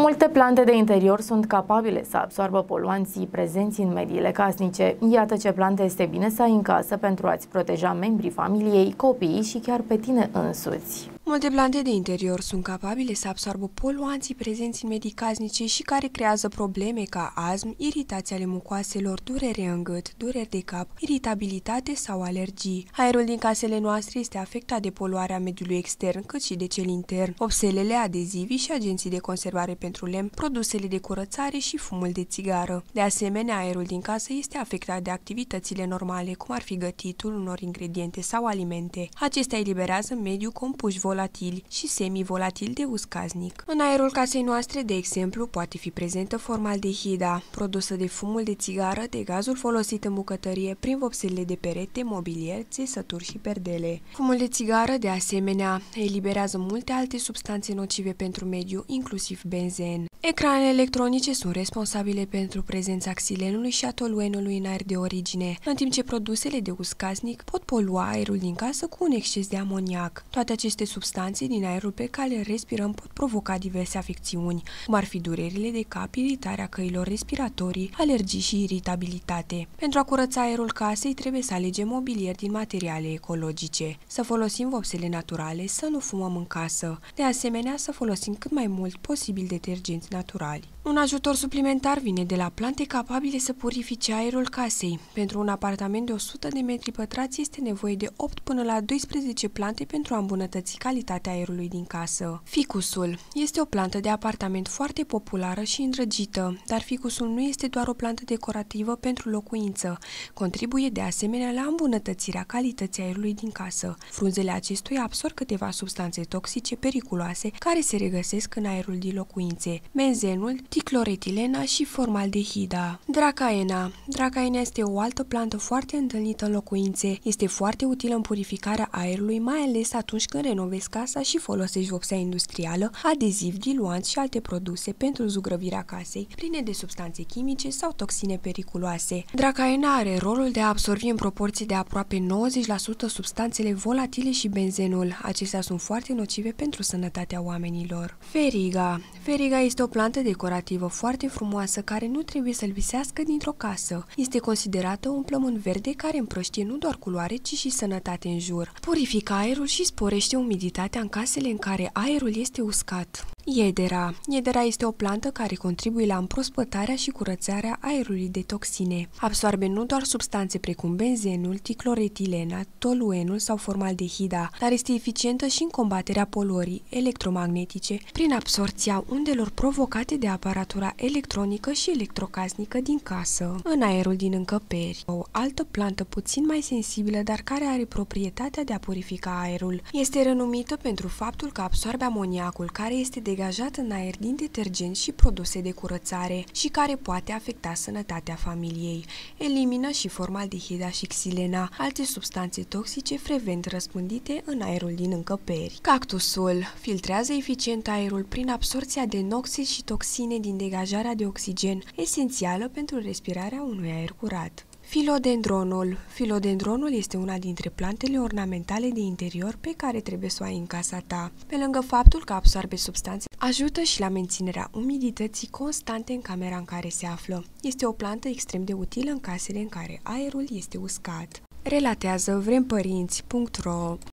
Multe plante de interior sunt capabile să absoarbă poluanții prezenți în mediile casnice. Iată ce plante este bine să ai în casă pentru a-ți proteja membrii familiei, copiii și chiar pe tine însuți. Multe plante de interior sunt capabile să absoarbă poluanții prezenți în medii casnice și care creează probleme ca astm, iritații ale mucoaselor, durere în gât, dureri de cap, iritabilitate sau alergii. Aerul din casele noastre este afectat de poluarea mediului extern cât și de cel intern. Oxelele, adezivii și agenții de conservare pentru lemn, produsele de curățare și fumul de țigară. De asemenea, aerul din casă este afectat de activitățile normale, cum ar fi gătitul unor ingrediente sau alimente. Acestea eliberează mediul compuși volatili și semi-volatili de uz casnic. În aerul casei noastre, de exemplu, poate fi prezentă formaldehida, produsă de fumul de țigară, de gazul folosit în bucătărie, prin vopselele de perete, mobilier, țesături și perdele. Fumul de țigară, de asemenea, eliberează multe alte substanțe nocive pentru mediu, inclusiv benzen. Ecranele electronice sunt responsabile pentru prezența xilenului și a toluenului în aer de origine, în timp ce produsele de uz casnic pot polua aerul din casă cu un exces de amoniac. Toate aceste substanțe din aerul pe care îl respirăm pot provoca diverse afecțiuni, cum ar fi durerile de cap, iritarea căilor respiratorii, alergii și iritabilitate. Pentru a curăța aerul casei, trebuie să alegem mobilier din materiale ecologice, să folosim vopsele naturale, să nu fumăm în casă. De asemenea, să folosim cât mai mult posibil detergenți naturali. Un ajutor suplimentar vine de la plante capabile să purifice aerul casei. Pentru un apartament de 100 de metri pătrați este nevoie de 8 până la 12 plante pentru a îmbunătăți calitatea aerului din casă. Ficusul este o plantă de apartament foarte populară și îndrăgită, dar ficusul nu este doar o plantă decorativă pentru locuință. Contribuie de asemenea la îmbunătățirea calității aerului din casă. Frunzele acestuia absorb câteva substanțe toxice periculoase care se regăsesc în aerul din locuințe: benzenul, dicloretilena și formaldehida. Dracaena. Dracaena este o altă plantă foarte întâlnită în locuințe. Este foarte utilă în purificarea aerului, mai ales atunci când renovezi casa și folosești vopsea industrială, adezivi, diluanți și alte produse pentru zugrăvirea casei, pline de substanțe chimice sau toxine periculoase. Dracaena are rolul de a absorbi în proporție de aproape 90% substanțele volatile și benzenul. Acestea sunt foarte nocive pentru sănătatea oamenilor. Feriga. Feriga este o plantă decorativă foarte frumoasă care nu trebuie să lipsească dintr-o casă. Este considerată un plămân verde care împrăștie nu doar culoare, ci și sănătate în jur. Purifică aerul și sporește umiditatea în casele în care aerul este uscat. Iedera. Iedera este o plantă care contribuie la împrospătarea și curățarea aerului de toxine. Absoarbe nu doar substanțe precum benzenul, ticloretilena, toluenul sau formaldehida, dar este eficientă și în combaterea poluării electromagnetice prin absorția undelor provocate de aparatura electronică și electrocasnică din casă. În aerul din încăperi. O altă plantă puțin mai sensibilă, dar care are proprietatea de a purifica aerul. Este renumită pentru faptul că absorbe amoniacul care este degajat în aer din detergenți și produse de curățare și care poate afecta sănătatea familiei. Elimină și formaldehida și xilena, alte substanțe toxice frecvent răspândite în aerul din încăperi. Cactusul filtrează eficient aerul prin absorția de noxe și toxine din degajarea de oxigen, esențială pentru respirarea unui aer curat. Filodendronul. Filodendronul este una dintre plantele ornamentale de interior pe care trebuie să o ai în casa ta. Pe lângă faptul că absorbe substanțe, ajută și la menținerea umidității constante în camera în care se află. Este o plantă extrem de utilă în casele în care aerul este uscat. Relatează vrempărinți.ro